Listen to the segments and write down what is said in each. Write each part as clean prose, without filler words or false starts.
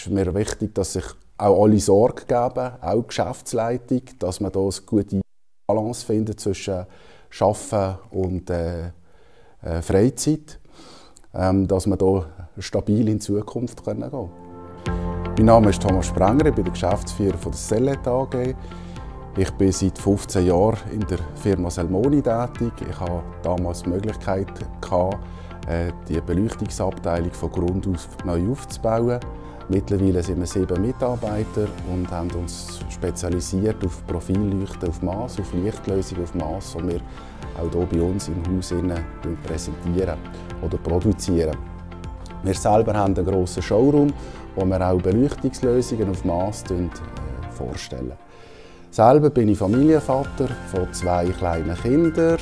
ist mir wichtig, dass sich auch alle Sorge geben, auch die Geschäftsleitung, dass man da eine gute Balance findet zwischen Arbeiten und Freizeit, dass wir hier stabil in die Zukunft gehen können. Mein Name ist Thomas Sprenger, ich bin der Geschäftsführer der Sellet AG. Ich bin seit 15 Jahren in der Firma Selmoni tätig. Ich hatte damals die Möglichkeit, die Beleuchtungsabteilung von Grund auf neu aufzubauen. Mittlerweile sind wir 7 Mitarbeiter und haben uns spezialisiert auf Profilleuchten auf Maß, auf Lichtlösungen auf Maß, die wir auch hier bei uns im Haus präsentieren oder produzieren. Wir selber haben einen grossen Showroom, wo wir auch Beleuchtungslösungen auf Maß vorstellen. Selber bin ich Familienvater von 2 kleinen Kindern.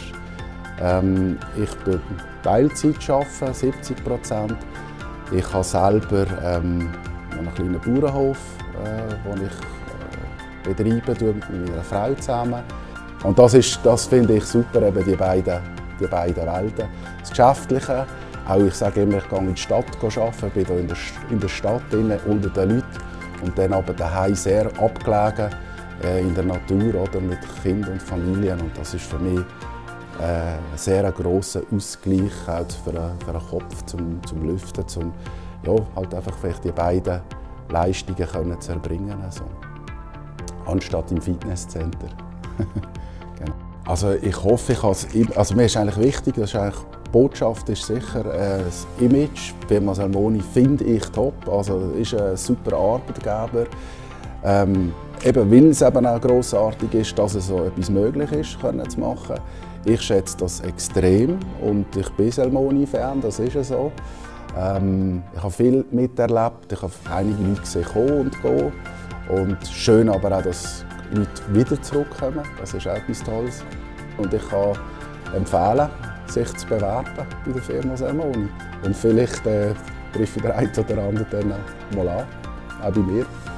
Ich arbeite Teilzeit, 70%. Ich habe selber einen kleinen Bauernhof, den ich betreibe mit meiner Frau zusammen. Und das finde ich super, eben die beiden Welten. Das Geschäftliche, auch ich sage immer, ich gehe in die Stadt arbeiten, bin hier in der Stadt unter den Leuten und dann aber daheim sehr abgelegen in der Natur oder mit Kindern und Familien. Und das ist für mich ein sehr grosser Ausgleich auch für den Kopf, zum Lüften, halt einfach vielleicht die beiden Leistungen können zu erbringen, also, anstatt im Fitnesscenter. Genau. Also ich hoffe, mir ist eigentlich wichtig, die Botschaft ist sicher das Image. Die Firma Selmoni finde ich top, also ist ein super Arbeitgeber. Eben weil es eben auch grossartig ist, dass es so etwas möglich ist, zu machen. Ich schätze das extrem und ich bin Selmoni-Fan, das ist so. Ich habe viel miterlebt, ich habe einige Leute gesehen kommen und gehen. Und schön aber auch, dass Leute wieder zurückkommen, das ist auch etwas Tolles. Und ich kann empfehlen, sich zu bewerben bei der Firma Selmoni. Und vielleicht treffe ich den einen oder anderen dann mal an, auch bei mir.